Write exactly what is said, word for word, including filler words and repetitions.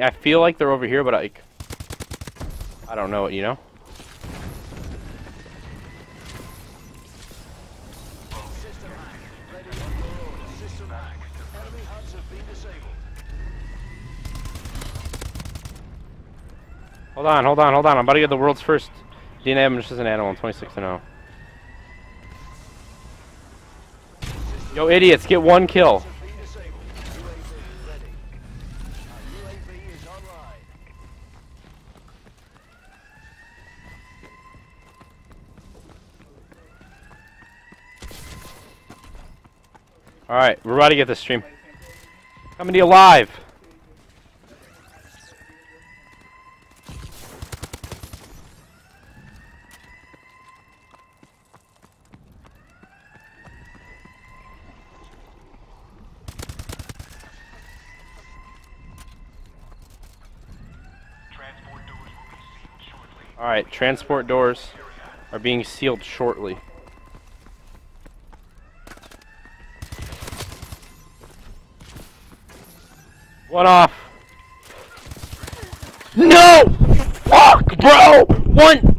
think I feel like they're over here, but I, I don't know it. You know. Hold on, hold on, hold on. I'm about to get the world's first D N A just as an animal. I'm twenty-six and oh. Yo, idiots, get one kill. Alright, we're about to get this stream. Coming to you live. Alright, transport doors are being sealed shortly. One off. No! Fuck, bro! One!